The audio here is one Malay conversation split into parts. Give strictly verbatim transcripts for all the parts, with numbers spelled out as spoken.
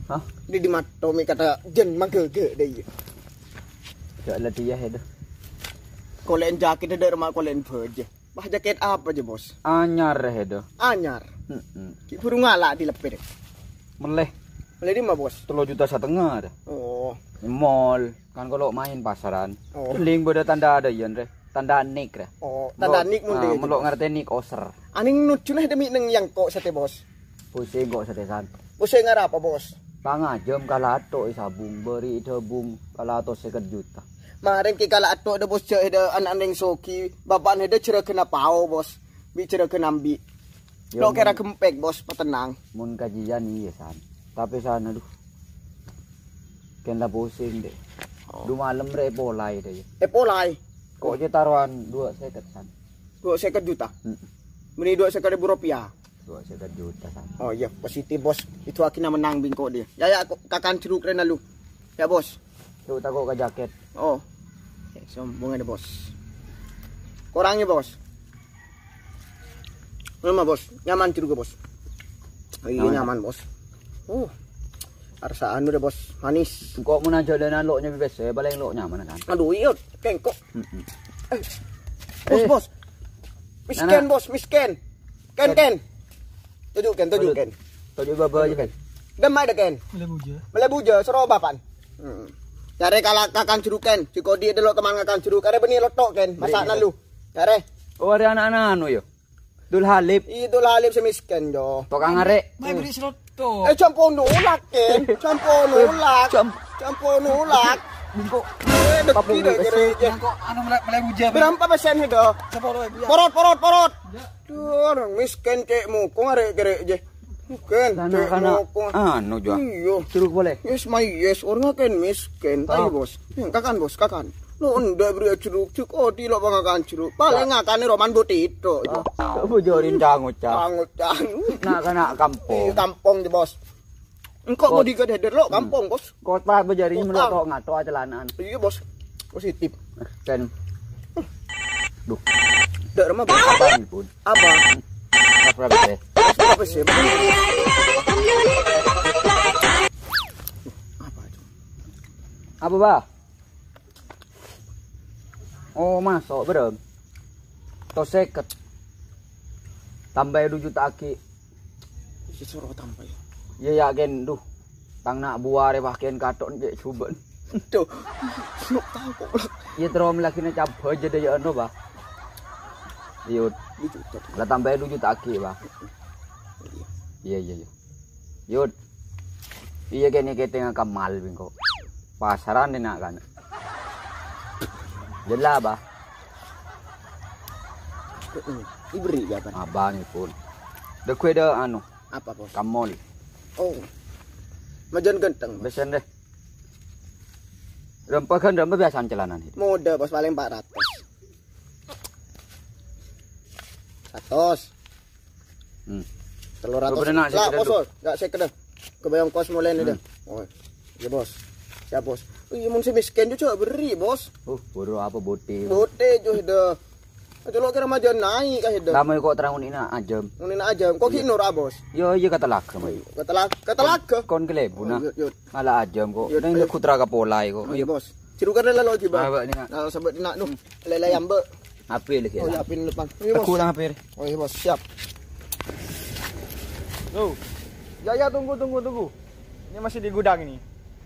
Hah? Di di mato mi kata jen mangge-ge deh. Gak lah dia itu. Kolen jaket ada rumah kolen beje. Bah jaket apa aja bos? Anyar itu. Anyar. Heeh. Ki burung ngalak dilepet. Meleh. Meleh di mana bos? Telur juta setengah ada. Oh. Di mall kan kalau main pasaran. Oh. Link beda tanda ada yen re. Tanda nik re. Oh, tanda nik mun deh. deh. Melok ngerti nik oser. Aning nucuneh demi neng yang kok sate bos. Pusing kok setesan. Pusing ngarap apa bos? Pangajam kala atok sabung beri debung kala atok seket juta. Maring ki kala atok ada bos cek ada anak neng soki. Bapak ada cerah kena pau bos. Bi cerah kena ambi. Lo kira gempek bos petenang. Mun kajian iya san. Tapi sana aduh. Kena pusing deh. Oh. Du malam re polai deh. Eh polai. Kok je taruhan dua seket san. Dua seket juta. Hmm. Beri dua seket ribu rupiah. Dua seket juta san. Oh iya positif bos. Itu akhirnya menang bingko dia. Ya ya kakan ceruk rena lu. Ya bos. Tuh takut ke jaket. Oh. Eh, sombong ada bos. Kurangnya bos. Mana bos? Nyaman ceruk bos. Oh, iya nyaman bos. Oh. Rasa anu deh bos, manis. Kok mau najo dan loknya bebas ya, paling loknya mana kan? Aduh iya, kengkok. Heeh. Eh. Bos Eh. bos. Misken Nana. bos, misken. Ken ken. Tujuh ken, tujuh ken. Tujuh baba aja kan. Demai deh ken. Melebuja. Melebuja serobapan. Hmm. Cari kalak kakan ceruken. Si kodi delok teman kakan ceruk. Kare beni lotok ken. Masak nalu. Cari. Oh ada anak-anak anu yo. Dul Halip, Itu lalip semisken jo. tukang arek. Mai beri seroto. Eh campur nolak ken. Campur nolak. Camp- Campur nolak. Bingko. Eh dekti deh gereja. Kok anu melebuja. Berapa persen itu? Sepuluh ribu. Porot porot porot. Tuh orang misken cekmu. Kok ngare gereja. Bukan. Anak-anak Cekmu. anu jo. Iyo. Curug boleh. Yes, my yes. Orang kan miskin. Tahu bos. Hmm, kakan bos, kakan. Lo ndak beri curug cuk. Oh, di lo bangakan curug. Paling ngakane roman botito. Kamu jorin jangut cak. Angut dan. Nak kena kampung. Kampung di bos. Engkau mau digede lo kampung bos. Kota bejari melotok ngato celanaan. Iya bos. Positif. Dan duh, Dak rumah bos. abang pun. Apa? Apa teh? Apa sih? Apa itu? Apa bah? Oh masuk berem. Tos seket. Tambah dua juta aki. Si suruh tambah. Ya yakin duh. Tang nak buah re pakein katon je suben. Tuh. Lu tahu kok. Ya terus melakina cabut aja deh ya anu bah. Yud. Lah tambah dua juta aki bah. Iya iya iya. Yud. Iya kene kete ngakamal bingko. Pasaran enak kan. Jelas bah. Diberi ya kan. Abang pun. Dekue dah anu. Apa bos? Kamol. Oh. Majan genteng. Besen deh. Rempah kan rempah biasa celanan itu. Mode bos paling empat ratus. Ratus. Hmm. Telur ratus. Bener nak, Lah saya bos, kena bos. Gak saya kena. Kebayang kos mulai nih dah. Oh. Ya bos. Ya bos. Iya mun si miskin juga beri bos. Uh, bodoh apa bote. Bote jo dah. Aja lo kira majan naik kah dah. Lama kok terang ina ajam. Ngunin aja. Kok ki nur ah bos. Yo iya kata lak sama. Katalah katalah ke. Kon kelebu nah. Yut. Ala ajam kok. Yud, Nang ayo. kutra ka polai kok. Oh iya bos. Cirukan lelo jiba. Apa ni nak? Nah sebut nak nu. Lele yang be. Apel lagi. Oh ya pin depan. Iya bos. Aku lang apel. Oh iya bos, siap. Tuh. Ya ya tunggu tunggu tunggu. Ini masih di gudang ini.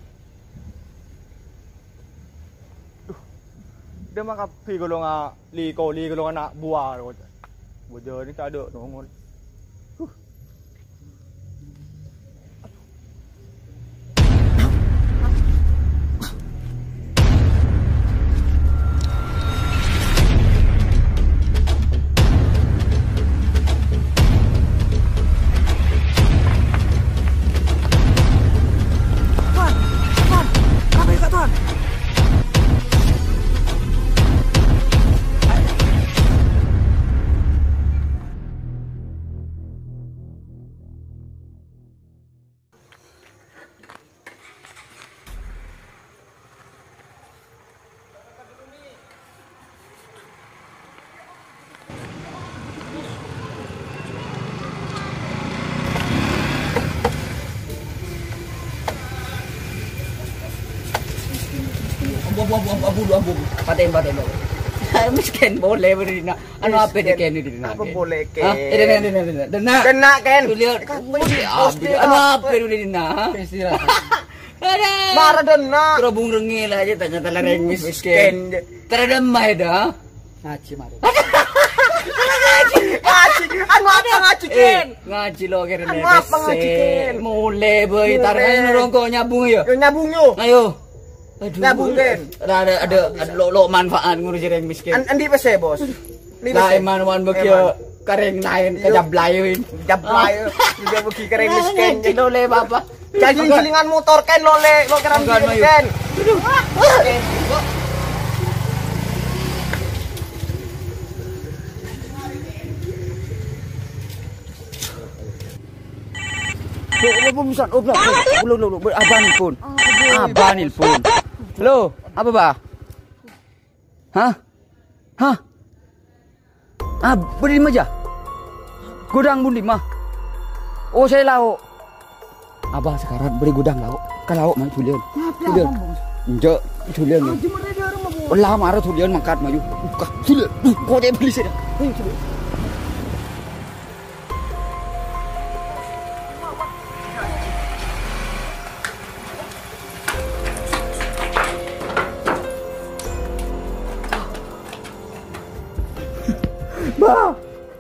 Duh. Dia mah kapi kalau nggak li kau li kalau nak buah. Buah ni tak ada nongol. abu abu abu abu abu. Paten paten. Miskin boleh beri nak. Anu apa dia ken ni nak? Apa boleh ken? Ha? Eh dena dena dena. Dena. Kena ken. Tu lihat. Anu apa dia ni nak? Istirahat. Ada. Marah dena. Kerobung rengil aja tanya tanya remis miskin. Terademah dah. Ngaji mari. Ngaji, anu apa ngaji ken? Ngaji lo kira Anu apa ngaji ken? Mulai boy tarik rongkok nyambung ya. Yo nyambung yo. Ayo. Aduh. Nyambung ken. Ada ada ada ada lo lo manfaat ngurus orang miskin. An andi pese bos. Ni Lah iman wan bekia kareng lain kejablayuin. Jablay. Juga beki keren miskin. Cilo le bapa. Jadi selingan motor ken lo le, lo keram ken. Ken. Lo pun bisa, oh belum, belum, belum, belum, abah nelpon, abah nelpon. Lo, apa bah? Hah? Hah? Ah, beri lima aja. Gudang bun lima. Oh saya lauk. Abah sekarang beri gudang lauk. Kan lauk mah tulian. Tulian. Enggak, tulian. Oh lama arah tulian mangkat maju. Buka, tulian. Kau dia beli saya. Bah.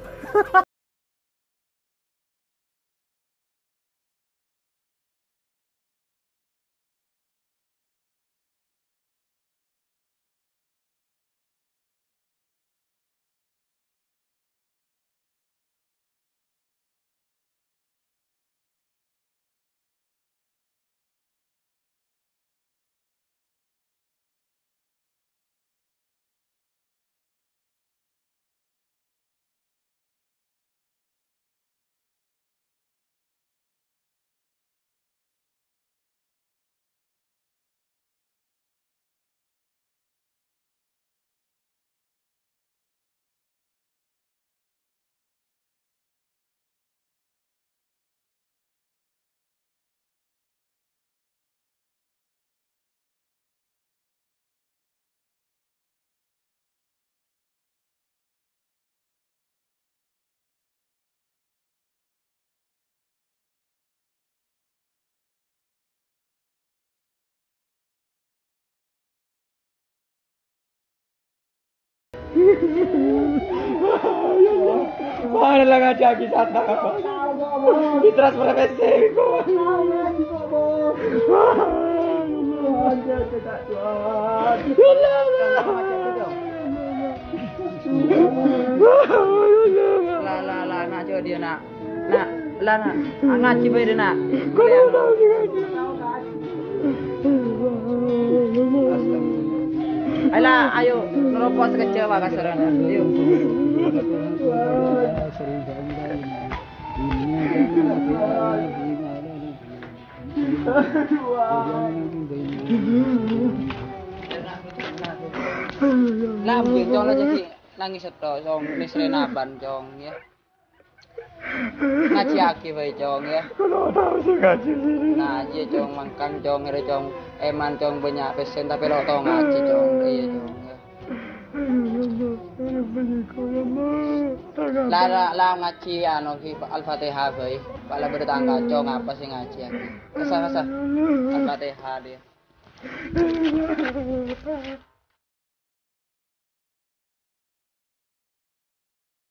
Mana lah ngaji lagi sana apa? Di transfer P C ko. Aja tidak tuan. La la la nak jo dia nak. Nak la nak. Ngaji bae dia nak. Ayolah, ayo neropos sekecewa kasarana. Ayo. Lah, jong lah jadi nangis setok, jong nisrena ban jong ya. Ngaji aki bae jong ya. Kalau tahu sih ngaji sini. Ngaji jong mangkang jong ngere jong eman jong banyak pesen tapi lo tau ngaji jong iya jong ya. Lara la ngaji anu ki Al-Fatihah bae. Pala bertangga jong apa sih ngaji aki. Kasa kasa Al-Fatihah dia.